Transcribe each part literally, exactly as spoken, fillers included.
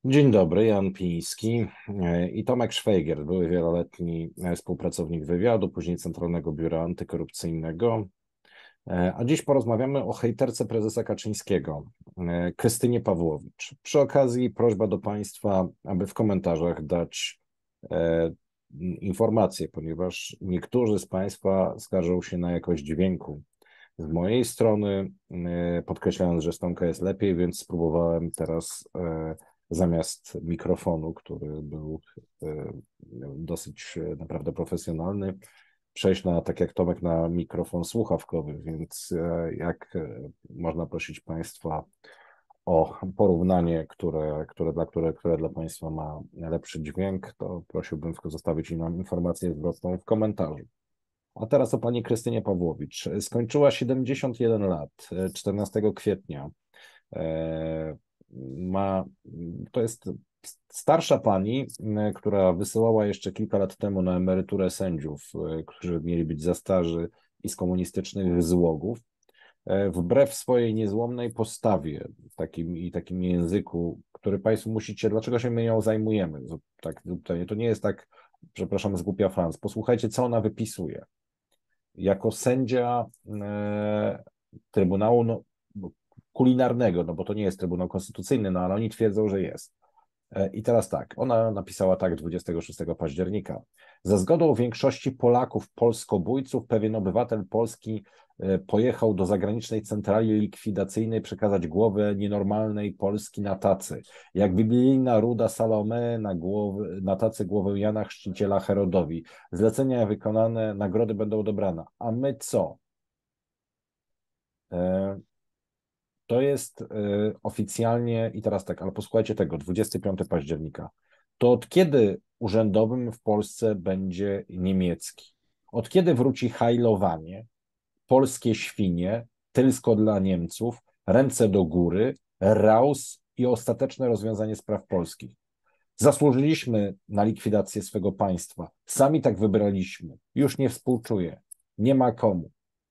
Dzień dobry, Jan Piński e, i Tomek Szwajgier, były wieloletni e, współpracownik wywiadu, później Centralnego Biura Antykorupcyjnego. E, A dziś porozmawiamy o hejterce prezesa Kaczyńskiego, e, Krystynie Pawłowicz. Przy okazji prośba do Państwa, aby w komentarzach dać e, informacje, ponieważ niektórzy z Państwa skarżą się na jakość dźwięku. Z mojej strony, e, podkreślając, że stonka jest lepiej, więc spróbowałem teraz e, zamiast mikrofonu, który był e, dosyć e, naprawdę profesjonalny, przejść na, tak jak Tomek, na mikrofon słuchawkowy, więc e, jak e, można prosić Państwa o porównanie, które, które, dla, które, które dla Państwa ma lepszy dźwięk, to prosiłbym zostawić nam informację zwrotną w komentarzu. A teraz o pani Krystynie Pawłowicz. Skończyła siedemdziesiąt jeden lat, czternastego kwietnia. E, Ma, to jest starsza pani, która wysyłała jeszcze kilka lat temu na emeryturę sędziów, e, którzy mieli być za starzy i z komunistycznych złogów. E, Wbrew swojej niezłomnej postawie takim, i takim języku, który Państwo musicie, dlaczego się my ją zajmujemy? Tak, to nie jest tak, przepraszam, zgłupia Franc. Posłuchajcie, co ona wypisuje jako sędzia e, Trybunału no, Kulinarnego, no bo to nie jest Trybunał Konstytucyjny, no ale oni twierdzą, że jest. E, I teraz tak, ona napisała tak dwudziestego szóstego października. Za zgodą większości Polaków, polskobójców, pewien obywatel Polski e, pojechał do zagranicznej centrali likwidacyjnej przekazać głowę nienormalnej Polski na tacy. Jak biblijna ruda Salome na, głowy, na tacy głowę Jana Chrzciciela Herodowi. Zlecenia wykonane, nagrody będą odebrane. A my co? E, To jest y, oficjalnie, i teraz tak, ale posłuchajcie tego, dwudziestego piątego października. To od kiedy urzędowym w Polsce będzie niemiecki? Od kiedy wróci hajlowanie, polskie świnie, tylsko dla Niemców, ręce do góry, raus i ostateczne rozwiązanie spraw polskich? Zasłużyliśmy na likwidację swego państwa. Sami tak wybraliśmy. Już nie współczuję. Nie ma komu.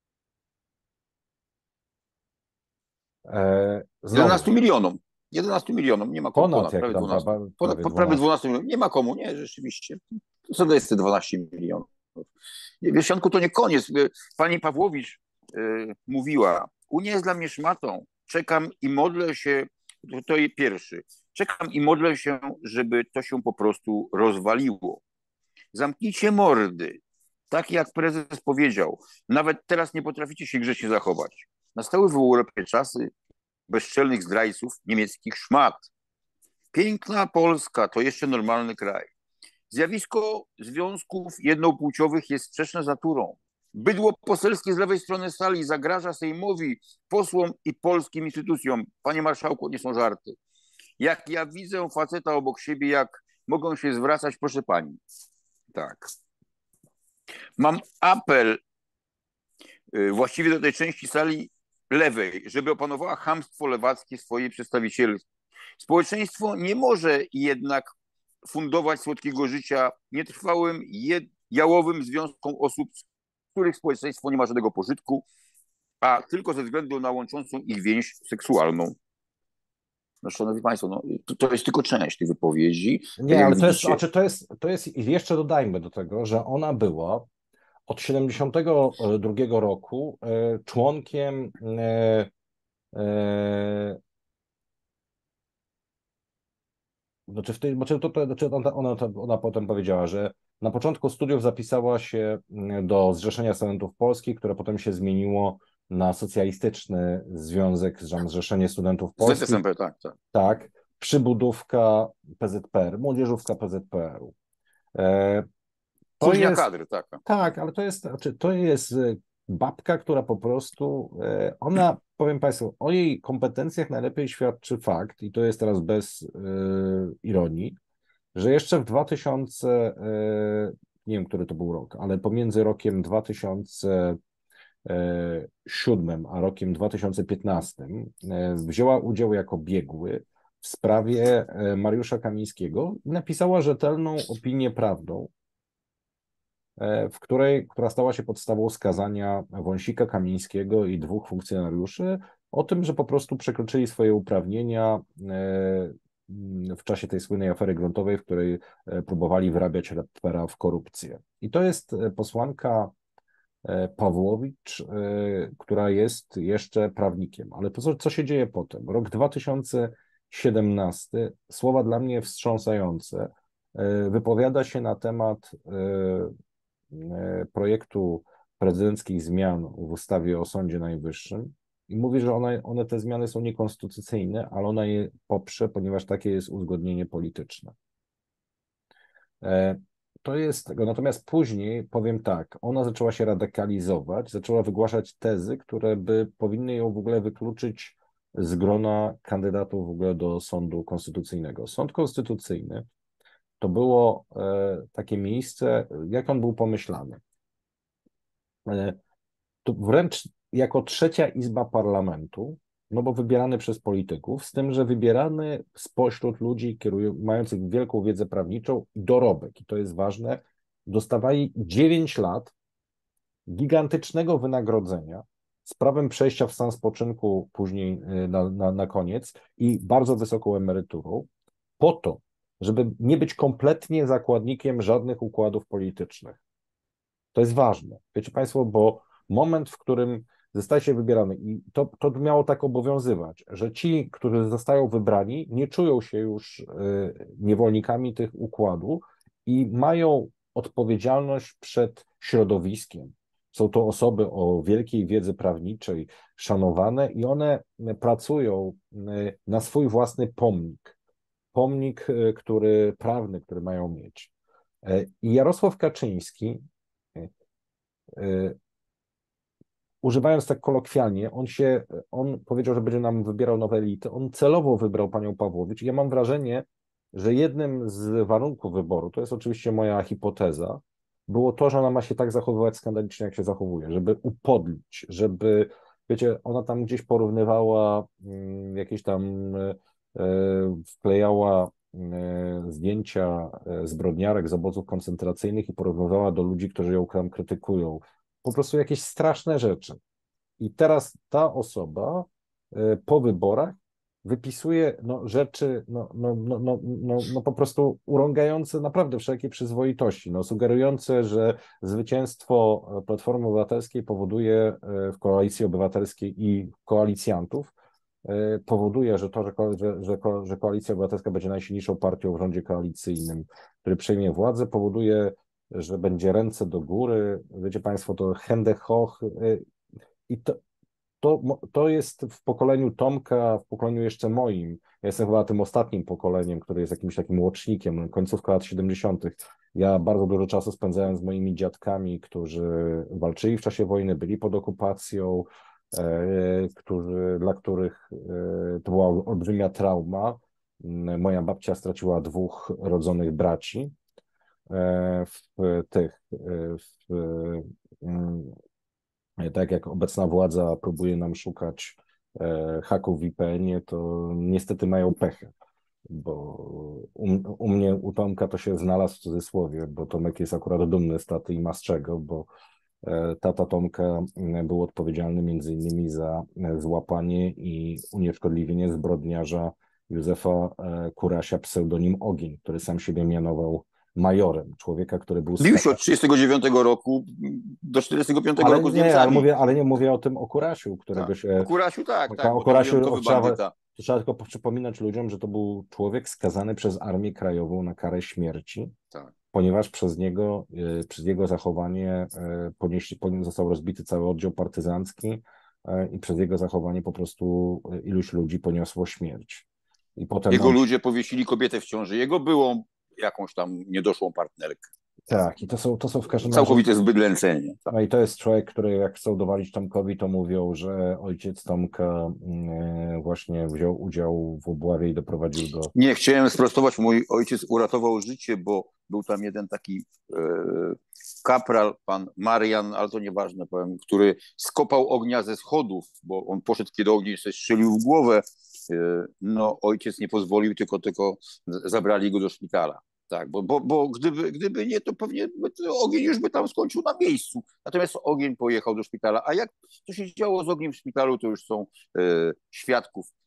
E, znowu, jedenastu milionom. jedenastu milionom, nie ma komu, ponad ponad, jak prawie tam dwunastu. pra- Ponad, prawie po- prawie dwanaście. dwunastu milionów, nie ma komu, nie, rzeczywiście. Co to jest te dwanaście milionów? Wiesz, Janku, to nie koniec. Pani Pawłowicz y, mówiła, Unia jest dla mnie szmatą, czekam i modlę się, to, to jest pierwszy, czekam i modlę się, żeby to się po prostu rozwaliło. Zamknijcie mordy. Tak jak prezes powiedział, nawet teraz nie potraficie się grzecznie zachować. Nastały w Europie czasy bezczelnych zdrajców niemieckich szmat. Piękna Polska to jeszcze normalny kraj. Zjawisko związków jednopłciowych jest sprzeczne z naturą. Bydło poselskie z lewej strony sali zagraża Sejmowi, posłom i polskim instytucjom. Panie marszałku, nie są żarty. Jak ja widzę faceta obok siebie, jak mogą się zwracać, proszę pani. Tak. Mam apel y, właściwie do tej części sali lewej, żeby opanowała chamstwo lewackie swojej przedstawicielstwa. Społeczeństwo nie może jednak fundować słodkiego życia nietrwałym, jałowym związkom osób, z których społeczeństwo nie ma żadnego pożytku, a tylko ze względu na łączącą ich więź seksualną. No, szanowni Państwo, no, to, to jest tylko część tych wypowiedzi. Tak Nie, jak ale to jest, widzicie, znaczy to jest, to jest, jeszcze dodajmy do tego, że ona była od siedemdziesiątego drugiego roku e, członkiem e, e, znaczy w tej, znaczy to, to, znaczy ona, ona, ona potem powiedziała, że na początku studiów zapisała się mm, do Zrzeszenia Studentów Polskich, które potem się zmieniło na Socjalistyczny Związek, Zrzeszenie Studentów Polskich, Z S M P, tak, tak. tak, przybudówka P Z P R, młodzieżówka P Z P R u. E, To Kuźnia jest, kadry, tak. tak, ale to jest, znaczy, to jest e, babka, która po prostu, e, ona, powiem Państwu, o jej kompetencjach najlepiej świadczy fakt, i to jest teraz bez e, ironii, że jeszcze w dwa tysiące, e, nie wiem, który to był rok, ale pomiędzy rokiem dwa tysiące siódmym a rokiem dwa tysiące piętnastym e, wzięła udział jako biegły w sprawie e, Mariusza Kamińskiego i napisała rzetelną opinię prawną, e, w której, która stała się podstawą skazania Wąsika, Kamińskiego i dwóch funkcjonariuszy o tym, że po prostu przekroczyli swoje uprawnienia, e, w czasie tej słynnej afery gruntowej, w której próbowali wyrabiać repera w korupcję. I to jest posłanka Pawłowicz, która jest jeszcze prawnikiem. Ale to, co, co się dzieje potem? Rok dwa tysiące siedemnasty, słowa dla mnie wstrząsające. Wypowiada się na temat projektu prezydenckich zmian w ustawie o Sądzie Najwyższym i mówi, że one, one te zmiany są niekonstytucyjne, ale ona je poprze, ponieważ takie jest uzgodnienie polityczne. To jest tego. Natomiast później, powiem tak, ona zaczęła się radykalizować, zaczęła wygłaszać tezy, które by powinny ją w ogóle wykluczyć z grona kandydatów w ogóle do Sądu Konstytucyjnego. Sąd Konstytucyjny to było takie miejsce, jak on był pomyślany. To wręcz jako trzecia izba parlamentu, no bo wybierany przez polityków, z tym, że wybierany spośród ludzi kierują, mających wielką wiedzę prawniczą i dorobek, i to jest ważne, dostawali dziewięć lat gigantycznego wynagrodzenia z prawem przejścia w stan spoczynku później na, na, na koniec i bardzo wysoką emeryturą, po to, żeby nie być kompletnie zakładnikiem żadnych układów politycznych. To jest ważne, wiecie Państwo, bo moment, w którym zostaje się wybierany i to, to miało tak obowiązywać, że ci, którzy zostają wybrani, nie czują się już niewolnikami tych układów i mają odpowiedzialność przed środowiskiem. Są to osoby o wielkiej wiedzy prawniczej, szanowane i one pracują na swój własny pomnik. Pomnik, który prawny, który mają mieć. I Jarosław Kaczyński, używając tak kolokwialnie, on się, on powiedział, że będzie nam wybierał nowe elity. On celowo wybrał panią Pawłowicz. I ja mam wrażenie, że jednym z warunków wyboru, to jest oczywiście moja hipoteza, było to, że ona ma się tak zachowywać skandalicznie, jak się zachowuje, żeby upodlić, żeby, wiecie, ona tam gdzieś porównywała jakieś tam, wklejała zdjęcia zbrodniarek z obozów koncentracyjnych i porównywała do ludzi, którzy ją tam krytykują. Po prostu jakieś straszne rzeczy. I teraz ta osoba po wyborach wypisuje no, rzeczy no, no, no, no, no, no po prostu urągające naprawdę wszelkiej przyzwoitości, no, sugerujące, że zwycięstwo Platformy Obywatelskiej powoduje w Koalicji Obywatelskiej i koalicjantów, powoduje, że to, że, że, że, że Koalicja Obywatelska będzie najsilniejszą partią w rządzie koalicyjnym, który przejmie władzę, powoduje, że będzie ręce do góry, wiecie Państwo, to Hände hoch i to, to, to jest w pokoleniu Tomka, w pokoleniu jeszcze moim, ja jestem chyba tym ostatnim pokoleniem, który jest jakimś takim łącznikiem, końcówka lat siedemdziesiątych. Ja bardzo dużo czasu spędzałem z moimi dziadkami, którzy walczyli w czasie wojny, byli pod okupacją, e, którzy, dla których e, to była olbrzymia trauma. Moja babcia straciła dwóch rodzonych braci w tych, w, tak jak obecna władza próbuje nam szukać haków w V P N ie, to niestety mają pechę, bo u, u mnie, u Tomka to się znalazł w cudzysłowie, bo Tomek jest akurat dumny z taty i ma z czego, bo tata Tomka był odpowiedzialny między innymi za złapanie i unieszkodliwienie zbrodniarza Józefa Kurasia, pseudonim Ogień, który sam siebie mianował majorem, człowieka, który był... Bił się od trzydziestego dziewiątego roku do czterdziestego piątego ale roku z nie, Niemcami. Ale, mówię, ale nie mówię o tym o Kurasiu, którego tak. się... O Kurasiu tak, tak, o bo to Kurasiu trzeba, trzeba, trzeba tylko przypominać ludziom, że to był człowiek skazany przez Armię Krajową na karę śmierci, tak. ponieważ przez niego, przez jego zachowanie ponieśli, został rozbity cały oddział partyzancki i przez jego zachowanie po prostu iluś ludzi poniosło śmierć. I potem jego on... ludzie powiesili kobietę w ciąży, jego byłą jakąś tam niedoszłą partnerkę. Tak, i to są, to są w każdym razie... Całkowite zbydlęcenie. Tak. No i to jest człowiek, który jak chcą dowalić Tomkowi, to mówią, że ojciec Tomka właśnie wziął udział w obławie i doprowadził do... Nie, chciałem sprostować, mój ojciec uratował życie, bo był tam jeden taki e, kapral, pan Marian, ale to nieważne, powiem, który skopał ognia ze schodów, bo on poszedł, kiedy ogień się strzelił w głowę. E, no ojciec nie pozwolił, tylko, tylko zabrali go do szpitala. Tak, bo, bo, bo gdyby, gdyby nie, to pewnie to ogień już by tam skończył na miejscu. Natomiast ogień pojechał do szpitala. A jak to się działo z ogniem w szpitalu, to już są e, świadków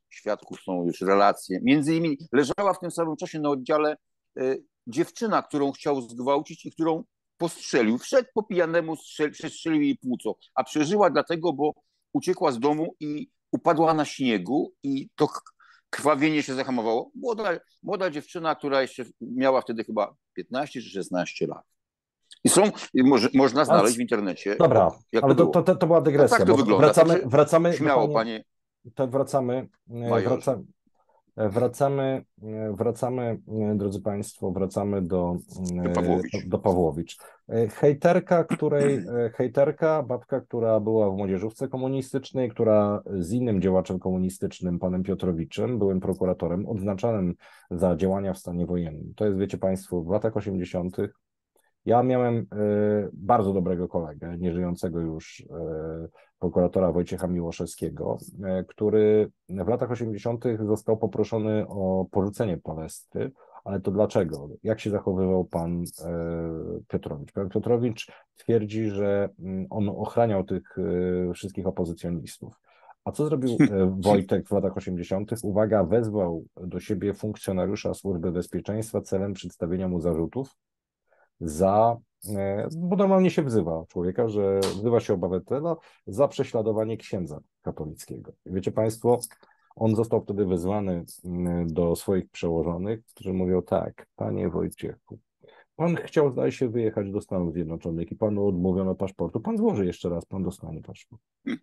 świadków są już relacje. Między innymi leżała w tym samym czasie na oddziale y, dziewczyna, którą chciał zgwałcić i którą postrzelił. Wszedł po pijanemu, strzel, przestrzelił jej płuco, a przeżyła dlatego, bo uciekła z domu i upadła na śniegu i to krwawienie się zahamowało. Młoda, młoda dziewczyna, która jeszcze miała wtedy chyba piętnaście czy szesnaście lat. I są, moż, można znaleźć w internecie. Dobra, jak ale to, to, to, to była dygresja. Tak to bo wygląda. Wracamy, Także wracamy śmiało, do panie, to wracamy, majorze. wracamy, wracamy, wracamy, drodzy Państwo, wracamy do, Do Pawłowicz. do, do Pawłowicz. Hejterka, której, hejterka, babka, która była w młodzieżówce komunistycznej, która z innym działaczem komunistycznym, panem Piotrowiczem, byłym prokuratorem, odznaczanym za działania w stanie wojennym. To jest, wiecie Państwo, w latach osiemdziesiątych. Ja miałem y, bardzo dobrego kolegę, nieżyjącego już y, prokuratora Wojciecha Miłoszewskiego, y, który w latach osiemdziesiątych został poproszony o porzucenie Palestry, ale to dlaczego? Jak się zachowywał pan y, Piotrowicz? Pan Piotrowicz twierdzi, że y, on ochraniał tych y, wszystkich opozycjonistów. A co zrobił y, Wojtek w latach osiemdziesiątych? Uwaga, wezwał do siebie funkcjonariusza Służby Bezpieczeństwa celem przedstawienia mu zarzutów za, bo normalnie się wzywa człowieka, że wzywa się obywatela za prześladowanie księdza katolickiego. I wiecie Państwo, on został wtedy wezwany do swoich przełożonych, którzy mówią tak, panie Wojciechu, pan chciał, zdaje się, wyjechać do Stanów Zjednoczonych i panu odmówiono paszportu, pan złoży jeszcze raz, pan dostanie paszport.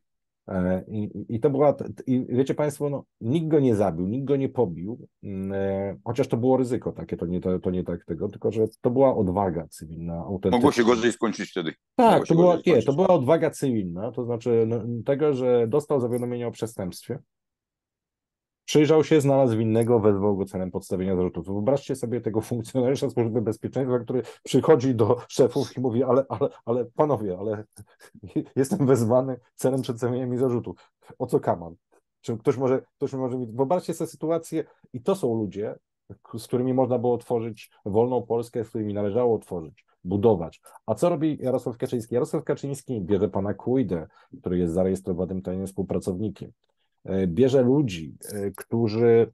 I, I to była, i wiecie Państwo, no, nikt go nie zabił, nikt go nie pobił, chociaż to było ryzyko takie, to nie, to, to nie tak tego, tylko że to była odwaga cywilna, autentyczna. Mogło się gorzej skończyć wtedy. Tak, to była, nie, to była odwaga cywilna, to znaczy no, tego, że dostał zawiadomienie o przestępstwie, przyjrzał się, znalazł winnego, wezwał go celem podstawienia zarzutów. Wyobraźcie sobie tego funkcjonariusza Służby Bezpieczeństwa, który przychodzi do szefów i mówi, ale, ale, ale panowie, ale jestem wezwany celem przedstawienia mi zarzutów. O co kaman? Czy ktoś może, ktoś może mi... Wyobraźcie sobie sytuację i to są ludzie, z którymi można było tworzyć wolną Polskę, z którymi należało tworzyć, budować. A co robi Jarosław Kaczyński? Jarosław Kaczyński bierze pana Kujdę, który jest zarejestrowanym tajnym współpracownikiem. Bierze ludzi, którzy,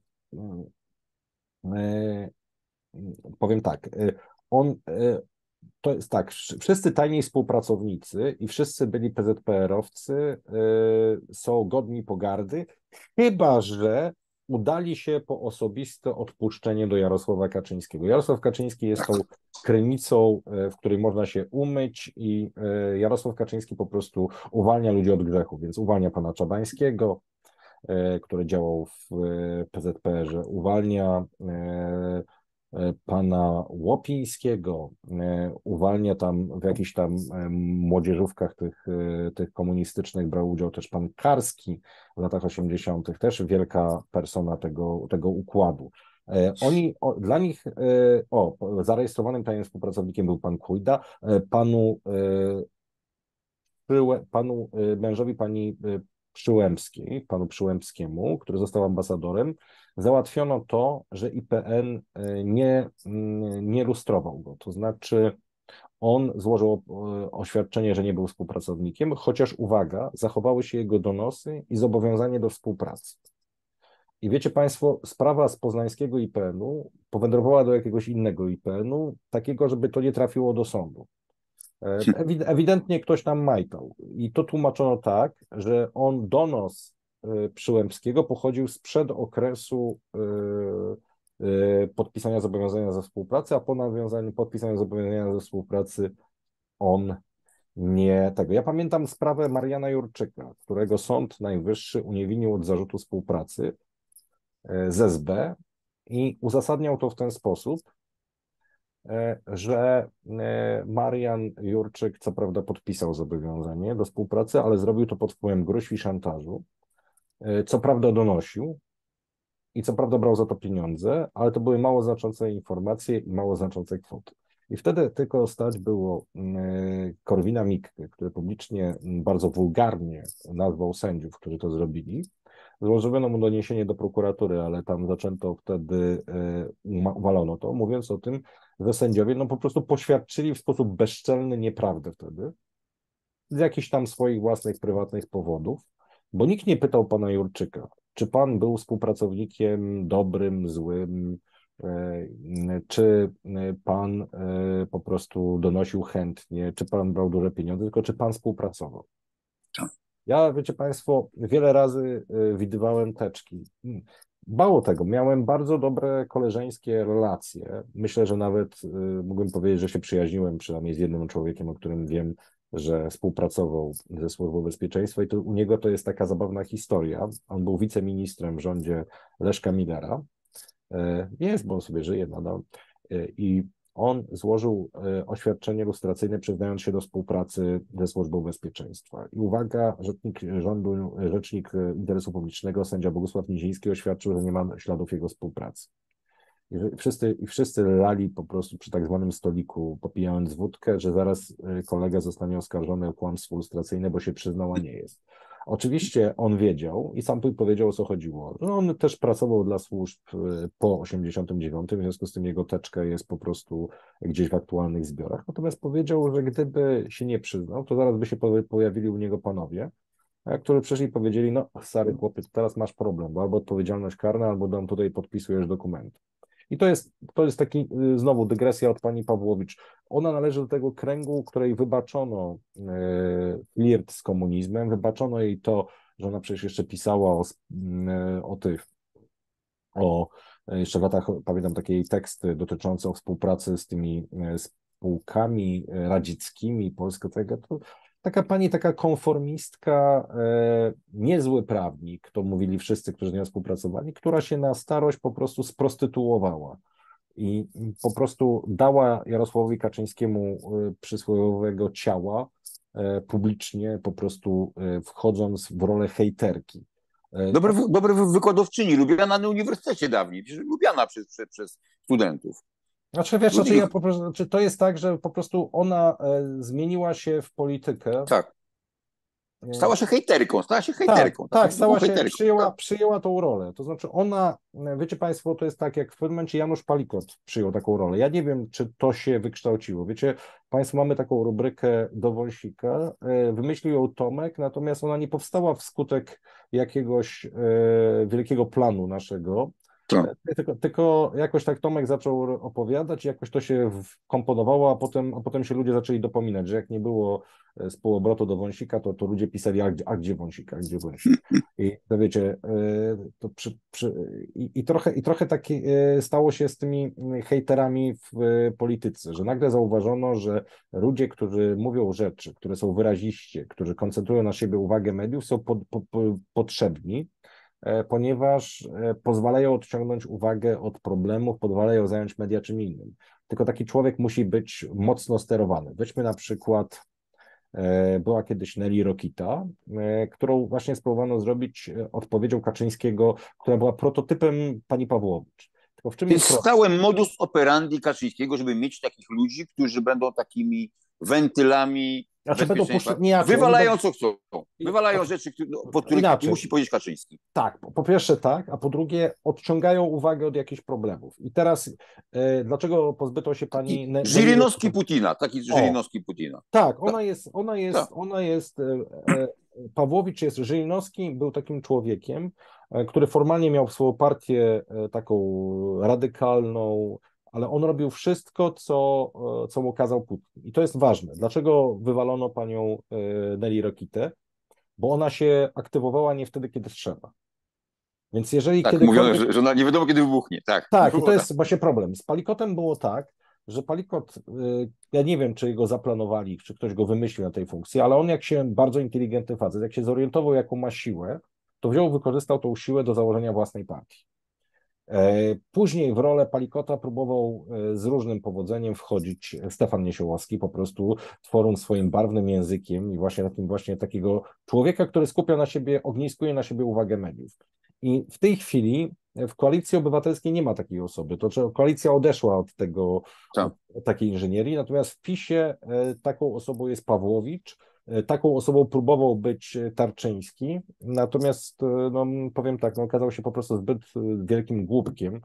powiem tak, on, to jest tak, wszyscy tajni współpracownicy i wszyscy byli P Z P R-owcy są godni pogardy, chyba że udali się po osobiste odpuszczenie do Jarosława Kaczyńskiego. Jarosław Kaczyński jest tą krynicą, w której można się umyć i Jarosław Kaczyński po prostu uwalnia ludzi od grzechu, więc uwalnia pana Czabańskiego, który działał w P Z P R-ze, uwalnia pana Łopińskiego, uwalnia tam w jakichś tam młodzieżówkach tych, tych komunistycznych, brał udział też pan Karski w latach osiemdziesiątych, też wielka persona tego, tego układu. Oni, o, dla nich, o, zarejestrowanym tajnym współpracownikiem był pan Kujda, panu, panu mężowi pani Przyłębskiej, panu Przyłębskiemu, który został ambasadorem, załatwiono to, że I P N nie, nie lustrował go. To znaczy on złożył oświadczenie, że nie był współpracownikiem, chociaż uwaga, zachowały się jego donosy i zobowiązanie do współpracy. I wiecie Państwo, sprawa z poznańskiego I P N-u powędrowała do jakiegoś innego I P N-u, takiego, żeby to nie trafiło do sądu. Ewidentnie ktoś tam majtał i to tłumaczono tak, że on donos Przyłębskiego pochodził sprzed okresu podpisania zobowiązania ze współpracy, a po nawiązaniu podpisania zobowiązania ze współpracy on nie tego. Ja pamiętam sprawę Mariana Jurczyka, którego Sąd Najwyższy uniewinnił od zarzutu współpracy z S B i uzasadniał to w ten sposób, że Marian Jurczyk co prawda podpisał zobowiązanie do współpracy, ale zrobił to pod wpływem gróźb i szantażu. Co prawda donosił i co prawda brał za to pieniądze, ale to były mało znaczące informacje i mało znaczące kwoty. I wtedy tylko stać było Korwina-Mikke, który publicznie bardzo wulgarnie nazwał sędziów, którzy to zrobili. Złożono mu doniesienie do prokuratury, ale tam zaczęto wtedy, uwalono to, mówiąc o tym, że sędziowie no po prostu poświadczyli w sposób bezczelny nieprawdę wtedy, z jakichś tam swoich własnych, prywatnych powodów, bo nikt nie pytał pana Jurczyka, czy pan był współpracownikiem dobrym, złym, czy pan po prostu donosił chętnie, czy pan brał duże pieniądze, tylko czy pan współpracował. Ja, wiecie państwo, wiele razy widywałem teczki. Mało tego, miałem bardzo dobre koleżeńskie relacje. Myślę, że nawet mógłbym powiedzieć, że się przyjaźniłem przynajmniej z jednym człowiekiem, o którym wiem, że współpracował ze Służbą Bezpieczeństwa i to u niego to jest taka zabawna historia. On był wiceministrem w rządzie Leszka Millera. Jest, bo on sobie żyje nadal. I on złożył oświadczenie lustracyjne, przyznając się do współpracy ze Służbą Bezpieczeństwa. I uwaga, rzecznik rządu, rzecznik interesu publicznego, sędzia Bogusław Niziński oświadczył, że nie ma śladów jego współpracy. I wszyscy, i wszyscy lali po prostu przy tak zwanym stoliku, popijając wódkę, że zaraz kolega zostanie oskarżony o kłamstwo lustracyjne, bo się przyznał, a nie jest. Oczywiście on wiedział i sam powiedział, o co chodziło. No on też pracował dla służb po osiemdziesiątym dziewiątym, w związku z tym jego teczka jest po prostu gdzieś w aktualnych zbiorach. Natomiast powiedział, że gdyby się nie przyznał, to zaraz by się pojawili u niego panowie, którzy przyszli i powiedzieli, no stary chłopiec, teraz masz problem, bo albo odpowiedzialność karna, albo dam tutaj podpisujesz dokumenty. I to jest, to jest taki, znowu dygresja od pani Pawłowicz. Ona należy do tego kręgu, której wybaczono e, flirt z komunizmem, wybaczono jej to, że ona przecież jeszcze pisała o, e, o tych, o, jeszcze w latach, pamiętam takie jej teksty dotyczące współpracy z tymi e, spółkami radzieckimi, Polska tego, to taka pani, taka konformistka, e, niezły prawnik, to mówili wszyscy, którzy z nią współpracowali, która się na starość po prostu sprostytuowała i po prostu dała Jarosławowi Kaczyńskiemu e, przysłowiowego ciała e, publicznie, po prostu e, wchodząc w rolę hejterki. E, Dobry, dobry wykładowczyni, lubiana na uniwersytecie dawniej, lubiana przez, przez, przez studentów. Znaczy, wiesz, znaczy ja po prostu, znaczy to jest tak, że po prostu ona e, zmieniła się w politykę. Tak. Stała się hejterką, stała się hejterką. Tak, tak stała się, hejterką. przyjęła, Tak. przyjęła tą rolę. To znaczy ona, wiecie państwo, to jest tak, jak w pewnym momencie Janusz Palikot przyjął taką rolę. Ja nie wiem, czy to się wykształciło. Wiecie, państwo, mamy taką rubrykę do Wąsika, e, wymyślił ją Tomek, natomiast ona nie powstała wskutek jakiegoś e, wielkiego planu naszego, Tak. Tylko, tylko jakoś tak Tomek zaczął opowiadać, jakoś to się wkomponowało, a potem, a potem się ludzie zaczęli dopominać, że jak nie było z półobrotu do Wąsika, to, to ludzie pisali, a, a gdzie Wąsik, a gdzie Wąsik. I to wiecie, to przy, przy, i, i, trochę, i trochę tak stało się z tymi hejterami w polityce, że nagle zauważono, że ludzie, którzy mówią rzeczy, które są wyraziście, którzy koncentrują na siebie uwagę mediów, są po, po, po, potrzebni, ponieważ pozwalają odciągnąć uwagę od problemów, pozwalają zająć media czym innym. Tylko taki człowiek musi być mocno sterowany. Weźmy na przykład, była kiedyś Nelly Rokita, którą właśnie spróbowano zrobić odpowiedzią Kaczyńskiego, która była prototypem pani Pawłowicz. Tylko w czym jest stałym modus operandi Kaczyńskiego, żeby mieć takich ludzi, którzy będą takimi wentylami Znaczy będą puszczać, nie, wywalają co chcą. Wywalają rzeczy, po których inaczej. nie musi powiedzieć Kaczyński. Tak, po pierwsze tak, a po drugie odciągają uwagę od jakichś problemów. I teraz e, dlaczego pozbyto się pani... Ne- Żyrinowski Putina, taki Żyrinowski Putina. Tak, ona jest, ona jest, tak. ona jest, e, e, Pawłowicz jest, Żyrinowski był takim człowiekiem, e, który formalnie miał swoją partię e, taką radykalną, ale on robił wszystko, co, e, co mu kazał Putin. I to jest ważne. Dlaczego wywalono panią e, Nelly Rokitę? Bo ona się aktywowała nie wtedy, kiedy trzeba. Więc jeżeli tak, kiedykolwiek... mówiono, że, że ona nie wiadomo, kiedy wybuchnie. Tak, tak i to jest właśnie problem. Z Palikotem było tak, że Palikot, ja nie wiem, czy go zaplanowali, czy ktoś go wymyślił na tej funkcji, ale on jak się, bardzo inteligentny facet, jak się zorientował, jaką ma siłę, to wziął, wykorzystał tą siłę do założenia własnej partii. Później w rolę Palikota próbował z różnym powodzeniem wchodzić Stefan Niesiołowski, po prostu tworząc swoim barwnym językiem i właśnie takim właśnie takiego człowieka, który skupia na siebie, ogniskuje na siebie uwagę mediów. I w tej chwili w Koalicji Obywatelskiej nie ma takiej osoby. To znaczy koalicja odeszła od tego, tak. od takiej inżynierii, natomiast w PiSie taką osobą jest Pawłowicz, taką osobą próbował być Tarczyński, natomiast no, powiem tak, no, okazał się po prostu zbyt wielkim głupkiem,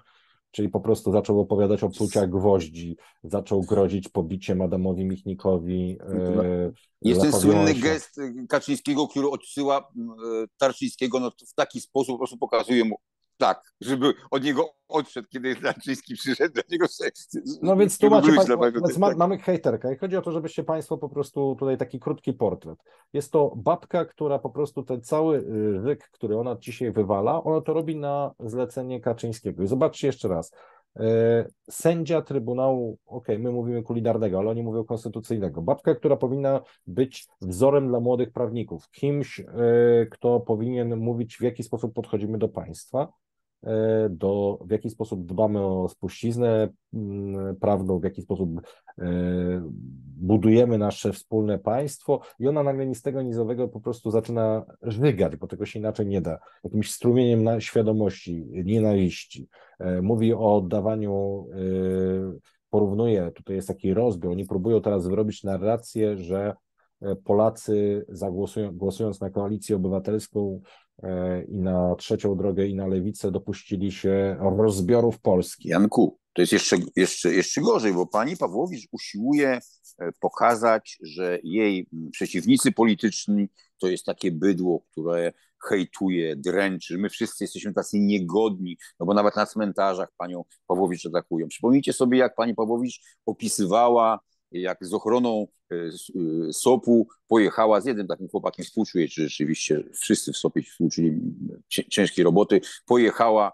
Czyli po prostu zaczął opowiadać o pluciach gwoździ, zaczął grozić pobiciem Adamowi Michnikowi, yy, Jest ten Lechowi słynny Łąsie. gest Kaczyńskiego, który odsyła e, Tarczyńskiego, no, w taki sposób po prostu pokazuje mu tak, żeby od niego odszedł, kiedy Tarczyński przyszedł do niego. No więc tu żeby macie były państwo, ślepe, więc ma, tak. mamy hejterkę i chodzi o to, żebyście państwo po prostu tutaj taki krótki portret. Jest to babka, która po prostu ten cały y, ryk, który ona dzisiaj wywala, ona to robi na zlecenie Kaczyńskiego. I zobaczcie jeszcze raz. Y, Sędzia Trybunału, okej, my mówimy kulinarnego, ale oni mówią konstytucyjnego. Babka, która powinna być wzorem dla młodych prawników, kimś, y, kto powinien mówić, w jaki sposób podchodzimy do państwa, do, w jaki sposób dbamy o spuściznę mm, prawną, w jaki sposób e, budujemy nasze wspólne państwo i ona nagle ni z tego, ni z owego po prostu zaczyna żygać, bo tego się inaczej nie da, jakimś strumieniem na świadomości, nienawiści. E, Mówi o oddawaniu, e, porównuje, tutaj jest taki rozbiór, oni próbują teraz wyrobić narrację, że Polacy zagłosują, głosując na Koalicję Obywatelską i na Trzecią Drogę i na Lewicę dopuścili się rozbiorów Polski. Janku, to jest jeszcze, jeszcze, jeszcze gorzej, bo pani Pawłowicz usiłuje pokazać, że jej przeciwnicy polityczni to jest takie bydło, które hejtuje, dręczy. My wszyscy jesteśmy tacy niegodni, no bo nawet na cmentarzach panią Pawłowicz atakują. Przypomnijcie sobie, jak pani Pawłowicz opisywała, jak z ochroną SOP-u pojechała z jednym takim chłopakiem, współczuję, czy rzeczywiście wszyscy w SOP-ie współczuli ciężkiej roboty, pojechała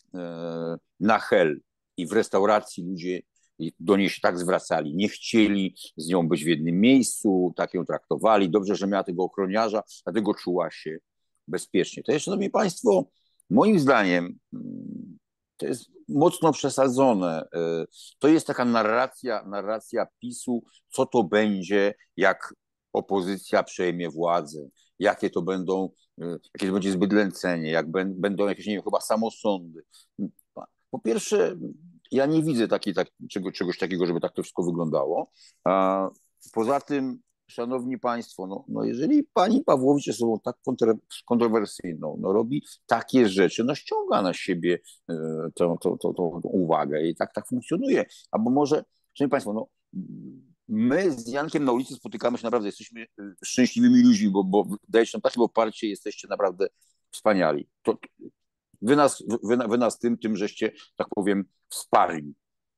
na Hel i w restauracji ludzie do niej się tak zwracali, nie chcieli z nią być w jednym miejscu, tak ją traktowali, dobrze, że miała tego ochroniarza, dlatego czuła się bezpiecznie. To jest, szanowni państwo, moim zdaniem to jest mocno przesadzone. To jest taka narracja, narracja PiSu, co to będzie, jak opozycja przejmie władzę, jakie to będą, jakie to będzie zbydlęcenie, jak będą jakieś, nie wiem, chyba samosądy. Po pierwsze, ja nie widzę takiej, tak, czego, czegoś takiego, żeby tak to wszystko wyglądało. A poza tym, szanowni państwo, no, no jeżeli pani Pawłowicz jest osobą tak kontrowersyjną, no robi takie rzeczy, no ściąga na siebie y, tą, tą, tą, tą uwagę i tak, tak funkcjonuje. Albo może, szanowni państwo, no my z Jankiem na ulicy spotykamy się naprawdę, jesteśmy szczęśliwymi ludźmi, bo, bo dajecie nam takie poparcie, jesteście naprawdę wspaniali. To, wy, nas, wy, wy nas tym, tym żeście, tak powiem, wsparli.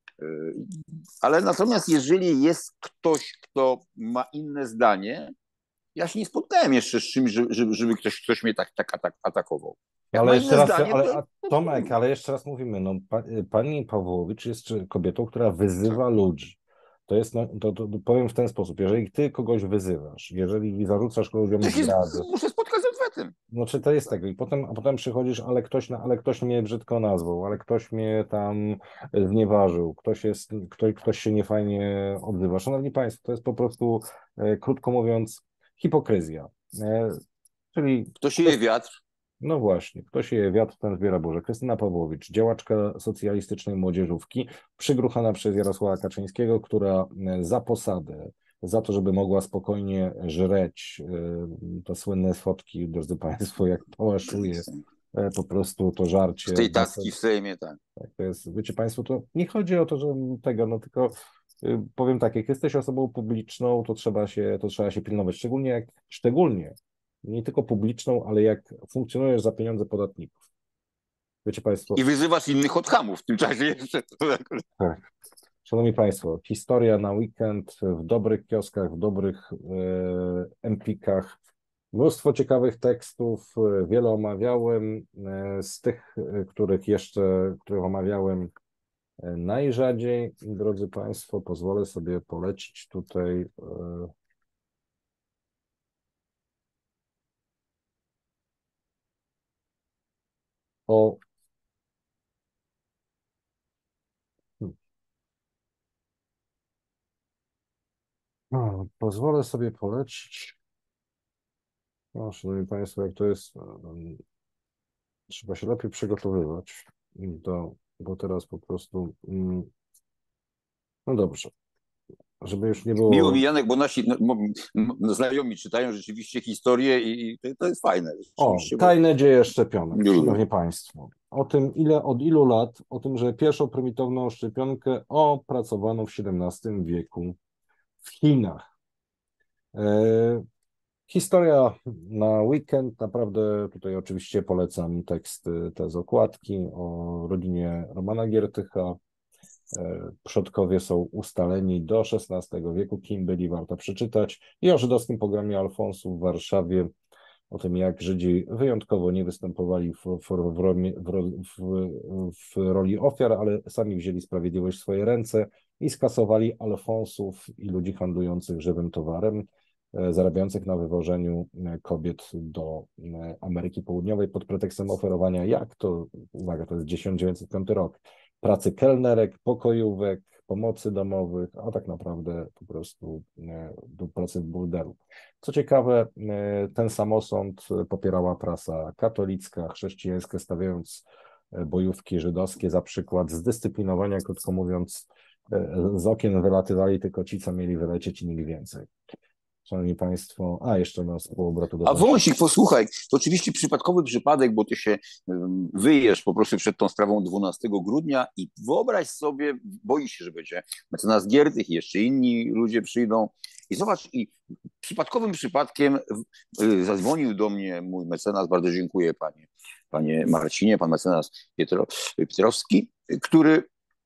Ale natomiast jeżeli jest ktoś, kto ma inne zdanie, ja się nie spotkałem jeszcze z czymś, żeby, żeby ktoś, ktoś mnie tak, tak atak, atakował. Jak Ale ma jeszcze inne raz, zdanie, ale, to... a, Tomek, ale jeszcze raz mówimy, no, pa, pani Pawłowicz jest kobietą, która wyzywa ludzi. To jest, no, to, to powiem w ten sposób, jeżeli ty kogoś wyzywasz, jeżeli zarzucasz kogoś to się zdradę, muszę spotkać z odwetem. no czy to jest tego i potem, a potem przychodzisz, ale ktoś, ale ktoś mnie brzydko nazwał, ale ktoś mnie tam znieważył, ktoś jest, ktoś, ktoś się niefajnie odzywa. Szanowni Państwo, to jest po prostu, e, krótko mówiąc, hipokryzja. E, czyli Kto sieje wiatr, no właśnie, kto sieje wiatr, ten zbiera burzę. Krystyna Pawłowicz, działaczka socjalistycznej młodzieżówki, przygruchana przez Jarosława Kaczyńskiego, która za posadę, za to, żeby mogła spokojnie żreć te słynne schodki, drodzy Państwo, jak pałaszuje po prostu to żarcie. z tej tacki w Sejmie, tak. Tak, to jest, wiecie Państwo, to nie chodzi o to, że tego, no tylko powiem tak, jak jesteś osobą publiczną, to trzeba się, to trzeba się pilnować, szczególnie jak, szczególnie nie tylko publiczną, ale jak funkcjonujesz za pieniądze podatników. Wiecie Państwo. I wyzywasz innych od chamów w tym czasie jeszcze. Tak. Szanowni Państwo, historia na weekend w dobrych kioskach, w dobrych e, empikach. Mnóstwo ciekawych tekstów, wiele omawiałem. E, z tych, których jeszcze, których omawiałem e, najrzadziej, drodzy Państwo, pozwolę sobie polecić tutaj e, o No, pozwolę sobie polecić. No, szanowni Państwo, jak to jest, um, trzeba się lepiej przygotowywać do, bo teraz po prostu, um, no dobrze, żeby już nie było. Miło mi, Janek, bo nasi no, no, znajomi czytają rzeczywiście historię i, i to, to jest fajne. O, Rzeczywiście, tajne dzieje szczepionek, bo... szanowni Państwo. o tym, ile od ilu lat, o tym, że pierwszą prymitywną szczepionkę opracowano w siedemnastym wieku w Chinach. E, Historia na weekend. Naprawdę tutaj oczywiście polecam teksty te z okładki o rodzinie Romana Giertycha. E, Przodkowie są ustaleni do szesnastego wieku. Kim byli, warto przeczytać. I o żydowskim pogromie Alfonsu w Warszawie, o tym, jak Żydzi wyjątkowo nie występowali w, w, w, w, w roli ofiar, ale sami wzięli sprawiedliwość w swoje ręce i skasowali Alfonsów i ludzi handlujących żywym towarem, zarabiających na wywożeniu kobiet do Ameryki Południowej pod pretekstem oferowania, jak to, uwaga, to jest tysiąc dziewięćset piąty rok, pracy kelnerek, pokojówek, pomocy domowych, a tak naprawdę po prostu do pracy w burdelu. Co ciekawe, ten samosąd popierała prasa katolicka, chrześcijańska, stawiając bojówki żydowskie za przykład zdyscyplinowania, krótko mówiąc, z okien wylatywali tylko ci, co mieli wylecieć i nikt więcej. Szanowni Państwo, a jeszcze nas pół obrotu do A waszych. Wąsik, posłuchaj, to oczywiście przypadkowy przypadek, bo ty się ym, wyjesz po prostu przed tą sprawą dwunastego grudnia i wyobraź sobie, boi się, że będzie mecenas Giertych i jeszcze inni ludzie przyjdą i zobacz, i przypadkowym przypadkiem y, zadzwonił do mnie mój mecenas, bardzo dziękuję panie, panie Marcinie, pan mecenas Pietro, Pietrowski, który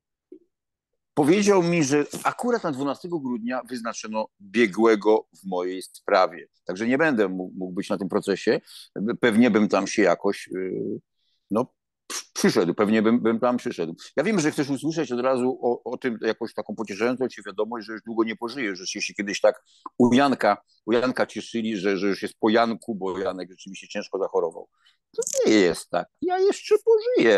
powiedział mi, że akurat na dwunastego grudnia wyznaczono biegłego w mojej sprawie. Także nie będę mógł być na tym procesie. Pewnie bym tam się jakoś no, przyszedł, pewnie bym, bym tam przyszedł. Ja wiem, że chcesz usłyszeć od razu o, o tym jakąś taką pocieszającą cię wiadomość, że już długo nie pożyjesz, że się kiedyś tak u Janka, u Janka cieszyli, że, że już jest po Janku, bo Janek rzeczywiście ciężko zachorował. To nie jest tak. Ja jeszcze pożyję.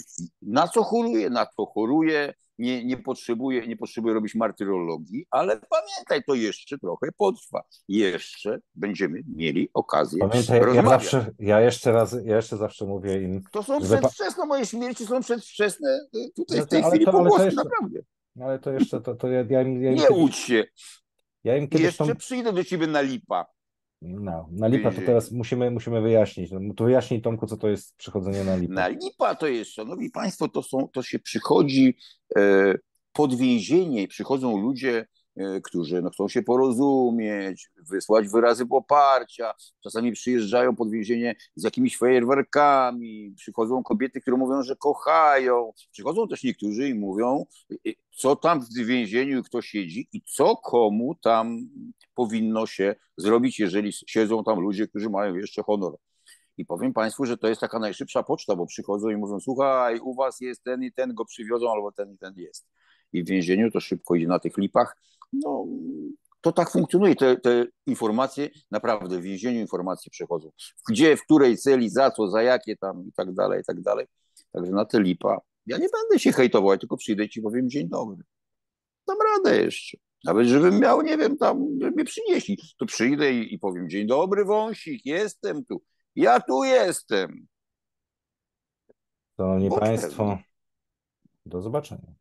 Na co choruję, na co choruję. Nie, nie, potrzebuję, nie potrzebuję robić martyrologii, ale pamiętaj, to jeszcze trochę potrwa. Jeszcze będziemy mieli okazję Pamiętaj, ja rozmawiać. zawsze, ja jeszcze raz, ja jeszcze zawsze mówię im, To są żeby... przedwczesne, moje śmierci są przedwczesne tutaj No w to, tej ale chwili to, ale to pogłoski, jeszcze, naprawdę. ale to jeszcze, to, to ja, ja, im, ja im Nie łudź kiedyś, się. ja im kiedyś Jeszcze tą... przyjdę do ciebie na lipa No, na w lipa to więzieniu. teraz musimy, musimy wyjaśnić. No, to wyjaśnij, Tomku, co to jest przychodzenie na lipa. Na lipa to jest, szanowni państwo, to, są, to się przychodzi e, pod więzienie i przychodzą ludzie, e, którzy no, chcą się porozumieć, wysłać wyrazy poparcia. Czasami przyjeżdżają pod więzienie z jakimiś fajerwerkami. Przychodzą kobiety, które mówią, że kochają. Przychodzą też niektórzy i mówią, co tam w więzieniu kto siedzi i co komu tam powinno się zrobić, jeżeli siedzą tam ludzie, którzy mają jeszcze honor. I powiem Państwu, że to jest taka najszybsza poczta, bo przychodzą i mówią, słuchaj, u was jest ten i ten, go przywiozą, albo ten i ten jest. I w więzieniu to szybko idzie na tych lipach. No, to tak funkcjonuje. Te, te informacje, naprawdę w więzieniu informacje przechodzą. Gdzie, w której celi, za co, za jakie tam i tak dalej, i tak dalej. Także na te lipa ja nie będę się hejtował, ja tylko przyjdę i ci powiem dzień dobry. Dam radę jeszcze. Nawet żebym miał, nie wiem, tam, żeby mnie przynieśli, to przyjdę i, i powiem dzień dobry, Wąsik, jestem tu. Ja tu jestem. Szanowni Bądź Państwo, pewny. do zobaczenia.